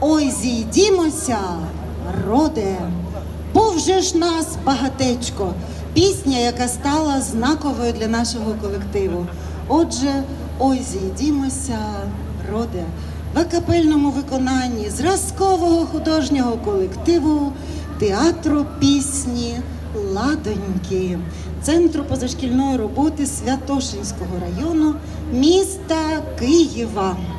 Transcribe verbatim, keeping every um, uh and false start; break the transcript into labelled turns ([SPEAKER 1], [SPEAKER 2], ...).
[SPEAKER 1] ой, зійдімося, роде, був же ж нас багатечко. Пісня, яка стала знаковою для нашого колективу. Отже, ой, зійдімося, роде, в акапельному виконанні зразкового художнього колективу театру пісні «Ладоньки» Центру позашкільної роботи Святошинського району міста Києва.